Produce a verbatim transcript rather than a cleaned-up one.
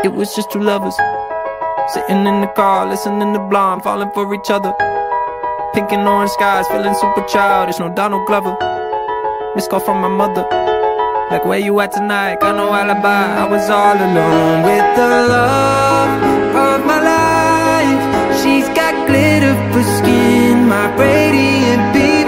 It was just two lovers sitting in the car, listening to Blonde, falling for each other. Pink and orange skies, feeling super childish, no Donald Glover. Missed call from my mother, like, where you at tonight? Got no alibi. I was all alone with the love of my life. She's got glitter for skin, my radiant beam.